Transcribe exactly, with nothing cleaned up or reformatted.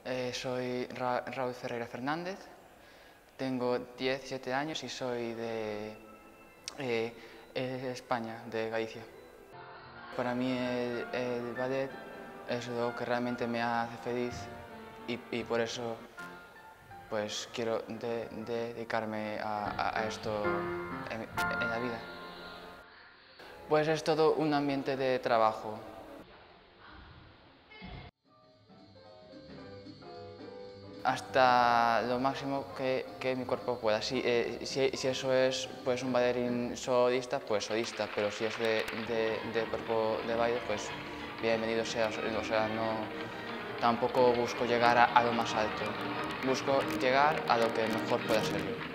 Eh, soy Ra Raúl Ferreira Fernández, tengo diecisiete años y soy de eh, eh, España, de Galicia. Para mí el, el ballet es lo que realmente me hace feliz y, y por eso pues quiero de, de dedicarme a, a, a esto en, en la vida. Pues es todo un ambiente de trabajo. Hasta lo máximo que, que mi cuerpo pueda. Si, eh, si, si eso es pues, un bailarín solista, pues solista, pero si es de, de, de cuerpo de baile, pues bienvenido sea. O sea, no, tampoco busco llegar a, a lo más alto, busco llegar a lo que mejor pueda ser yo.